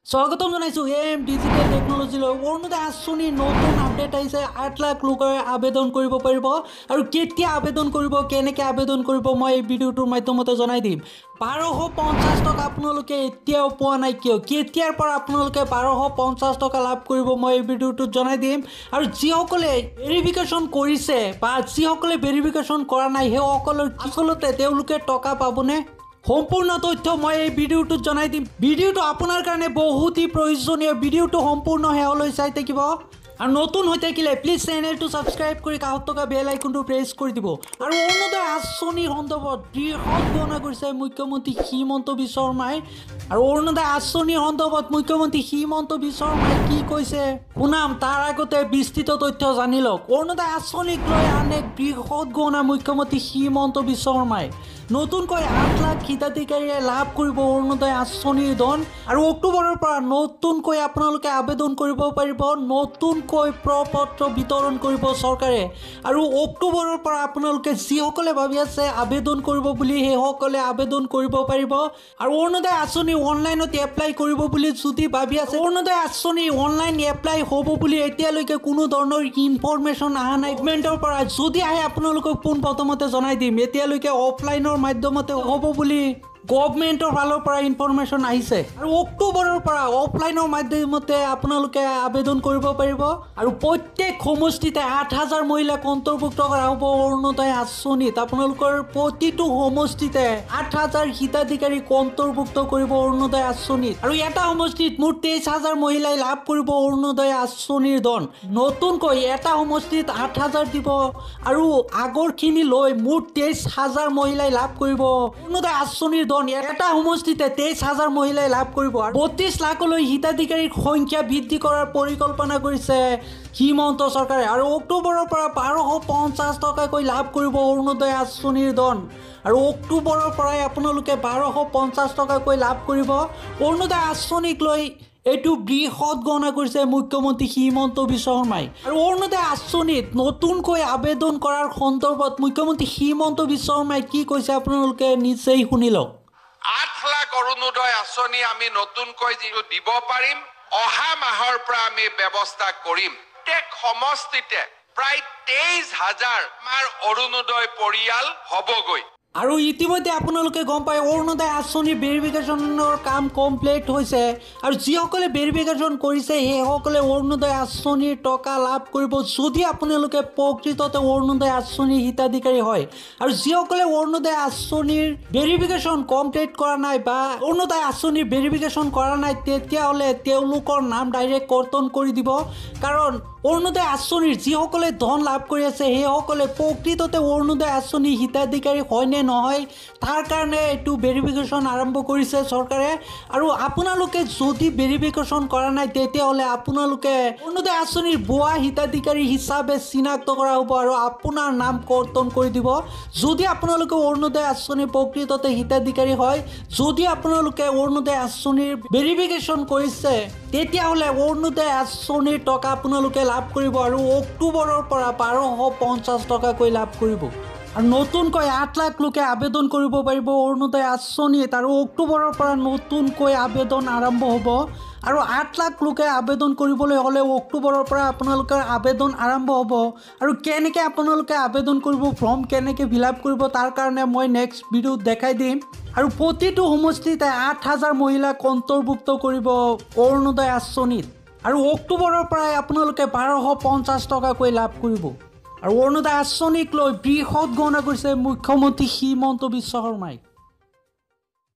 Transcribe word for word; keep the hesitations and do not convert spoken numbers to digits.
স্বাগতম জানাইছো M digital technology Orunodoi আঁচনিৰ নতুন আপডেট আহিছে। আঠ লাখ লোকে আবেদন কৰিব পাৰিব আৰু কেতিয়া আবেদন কৰিব, কেনেকৈ আবেদন কৰিব মই এই ভিডিঅ'টোৰ মাধ্যমতে জনাই দিম। বাৰশ পঞ্চাছ টকা আপোনালোকে এতিয়াও পোৱা নাই কিয়, কেতিয়াৰ পৰা আপোনালোকে বাৰশ পঞ্চাছ টকা লাভ কৰিব মই এই ভিডিঅ'টোত জনাই দিম। আৰু যিসকলে ভেৰিফিকেশ্যন কৰিছে বা যিসকলে ভেৰিফিকেশ্যন কৰা নাই সেইসকলৰ আচলতে তেওঁলোকে টকা পাবনে, সম্পূৰ্ণ তথ্য মই এই ভিডিঅ'টোত জনাই দিম। ভিডিঅ'টো আপোনাৰ কাৰণে বহুতেই প্ৰয়োজনীয়, ভিডিঅ'টো সম্পূৰ্ণ শেষলৈ চাই থাকিব। আৰু নতুন হৈ থাকিলে প্লিজ চেনেলটো ছাবস্ক্ৰাইব কৰি কাষত থকা বেল আইকনটো প্ৰেছ কৰি দিব। আৰু অৰুণোদয় আঁচনিৰ সন্দৰ্ভত বৃহৎ ঘোষণা কৰিছে মুখ্যমন্ত্ৰী হিমন্ত বিশ্ব শৰ্মাই। আৰু অৰুণোদয় আঁচনিৰ সন্দৰ্ভত মুখ্যমন্ত্ৰী হিমন্ত বিশ্ব শৰ্মাই কি কৈছে শুনাম, তাৰ আগতে বিস্তৃত তথ্য জানি লওক। অৰুণোদয় আঁচনিক লৈ আন এক বৃহৎ ঘোষণা মুখ্যমন্ত্ৰী হিমন্ত বিশ্ব শৰ্মাই। নতুনকৈ আঠ লাখ হিতাধিকাৰীয়ে লাভ কৰিব অৰুণোদয় আঁচনিৰ ধন। আৰু অক্টোবৰৰ পৰা নতুনকৈ আপোনালোকে আবেদন কৰিব পাৰিব, নতুনকৈ প্ৰপত্ৰ বিতৰণ কৰিব চৰকাৰে। আৰু অক্টোবৰৰ পৰা আপোনালোকে যিসকলে ভাবি আছে আবেদন কৰিব বুলি সেইসকলে আবেদন কৰিব পাৰিব। আৰু অৰুণোদয় আঁচনি অনলাইনত এপ্লাই কৰিব বুলি যদি ভাবি আছে, অৰুণোদয় আঁচনি অনলাইন এপ্লাই হ'ব বুলি এতিয়ালৈকে কোনো ধৰণৰ ইনফৰমেশ্যন অহা নাই গভৰ্ণমেণ্টৰ পৰা। যদি আহে আপোনালোকক পোনপ্ৰথমতে জনাই দিম। এতিয়ালৈকে অফলাইনৰ মাধ্যমতে হ'ব বুলি গভৰ্ণমেণ্টৰ ফালৰ পৰা ইনফৰমেশ্যন আহিছে। আৰু অক্টোবৰৰ পৰা অফলাইনৰ মাধ্যমতে আপোনালোকে আবেদন কৰিব পাৰিব। আৰু প্ৰত্যেক সমষ্টিতে আঠ হাজাৰ মহিলাক অন্তৰ্ভুক্ত কৰা হ'ব অৰুণোদয় আঁচনিত। আপোনালোকৰ প্ৰতিটো সমষ্টিতে আঠ হাজাৰ হিতাধিকাৰীক অন্তৰ্ভুক্ত কৰিব অৰুণোদয় আঁচনিত। আৰু এটা সমষ্টিত মুঠ তেইছ হাজাৰ মহিলাই লাভ কৰিব অৰুণোদয় আঁচনিৰ ধন। নতুনকৈ এটা সমষ্টিত আঠ হাজাৰ দিব আৰু আগৰখিনি লৈ মুঠ তেইছ হাজাৰ মহিলাই লাভ কৰিব অৰুণোদয় আঁচনিৰ ধন। এটা সমষ্টিতে তেইছ হাজাৰ মহিলাই লাভ কৰিব। আৰু বত্ৰিছ লাখলৈ হিতাধিকাৰীৰ সংখ্যা বৃদ্ধি কৰাৰ পৰিকল্পনা কৰিছে হিমন্ত চৰকাৰে। আৰু অক্টোবৰৰ পৰা বাৰশ পঞ্চাছ টকাকৈ লাভ কৰিব অৰুণোদয় আঁচনিৰ ধন। আৰু অক্টোবৰৰ পৰাই আপোনালোকে বাৰশ পঞ্চাছ টকাকৈ লাভ কৰিব অৰুণোদয় আঁচনিক লৈ। এইটো বৃহৎ ঘোষণা কৰিছে মুখ্যমন্ত্ৰী হিমন্ত বিশ্ব শৰ্মাই। আৰু অৰুণোদয় আঁচনিত নতুনকৈ আবেদন কৰাৰ সন্দৰ্ভত মুখ্যমন্ত্ৰী হিমন্ত বিশ্ব শৰ্মাই কি কৈছে আপোনালোকে নিশ্চয় শুনি লওক। আঠ লাখ অৰুণোদয় আঁচনি আমি নতুনকৈ যিটো দিব পাৰিম, অহা মাহৰ পৰা আমি ব্যৱস্থা কৰিম। প্ৰত্যেক সমষ্টিতে প্ৰায় তেইছ হাজাৰ আমাৰ অৰুণোদয় পৰিয়াল হ'বগৈ। আৰু ইতিমধ্যে আপোনালোকে গম পায় অৰুণোদয় আঁচনিৰ ভেৰিফিকেশ্যনৰ কাম কমপ্লিট হৈছে। আৰু যিসকলে ভেৰিফিকেশ্যন কৰিছে সেইসকলে অৰুণোদয় আঁচনিৰ টকা লাভ কৰিব যদি আপোনালোকে প্ৰকৃততে অৰুণোদয় আঁচনিৰ হিতাধিকাৰী হয়। আৰু যিসকলে অৰুণোদয় আঁচনিৰ ভেৰিফিকেশ্যন কমপ্লিট কৰা নাই বা অৰুণোদয় আঁচনিৰ ভেৰিফিকেশ্যন কৰা নাই তেতিয়াহ'লে তেওঁলোকৰ নাম ডাইৰেক্ট কৰ্তন কৰি দিব। কাৰণ অৰুণোদয় আঁচনিৰ যিসকলে ধন লাভ কৰি আছে সেইসকলে প্ৰকৃততে অৰুণোদয় আঁচনিৰ হিতাধিকাৰী হয়নে নহয় তাৰ কাৰণে এইটো ভেৰিফিকেশ্যন আৰম্ভ কৰিছে চৰকাৰে। আৰু আপোনালোকে যদি ভেৰিফিকেশ্যন কৰা নাই তেতিয়াহ'লে আপোনালোকে অৰুণোদয় আঁচনিৰ ভুৱা হিতাধিকাৰী হিচাপে চিনাক্ত কৰা হ'ব আৰু আপোনাৰ নাম কৰ্তন কৰি দিব। যদি আপোনালোকে অৰুণোদয় আঁচনিৰ প্ৰকৃততে হিতাধিকাৰী হয়, যদি আপোনালোকে অৰুণোদয় আঁচনিৰ ভেৰিফিকেশ্যন কৰিছে তেতিয়াহ'লে অৰুণোদয় আঁচনিৰ টকা আপোনালোকে লাভ কৰিব। আৰু অক্টোবৰৰ পৰা বাৰশ পঞ্চাছ টকাকৈ লাভ কৰিব। আৰু নতুনকৈ আঠ লাখ লোকে আবেদন কৰিব পাৰিব অৰুণোদয় আঁচনিত। আৰু অক্টোবৰৰ পৰা নতুনকৈ আবেদন আৰম্ভ হ'ব। আৰু আঠ লাখ লোকে আবেদন কৰিবলৈ হ'লে অক্টোবৰৰ পৰা আপোনালোকৰ আবেদন আৰম্ভ হ'ব। আৰু কেনেকৈ আপোনালোকে আবেদন কৰিব, ফৰ্ম কেনেকৈ ফিল আপ কৰিব তাৰ কাৰণে মই নেক্সট ভিডিঅ'ত দেখাই দিম। আৰু প্ৰতিটো সমষ্টিতে আঠ হাজাৰ মহিলাক অন্তৰ্ভুক্ত কৰিব অৰুণোদয় আঁচনিত। আৰু অক্টোবৰৰ পৰাই আপোনালোকে বাৰশ পঞ্চাছ টকাকৈ লাভ কৰিব। আৰু অৰুণোদয় আঁচনিক লৈ বৃহৎ ঘোষণা কৰিছে মুখ্যমন্ত্ৰী হিমন্ত বিশ্ব শৰ্মাই।